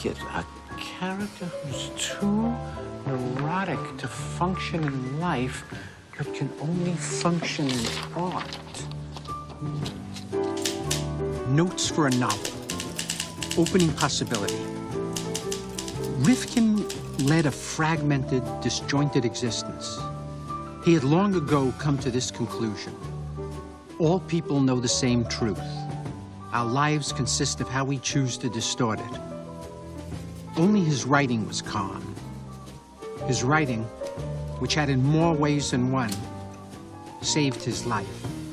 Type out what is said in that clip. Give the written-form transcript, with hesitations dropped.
it. A character who's too neurotic to function in life, but can only function in art. Notes for a novel. Opening possibility. Rifkin led a fragmented, disjointed existence. He had long ago come to this conclusion. All people know the same truth. Our lives consist of how we choose to distort it. Only his writing was calm. His writing, which had in more ways than one, saved his life.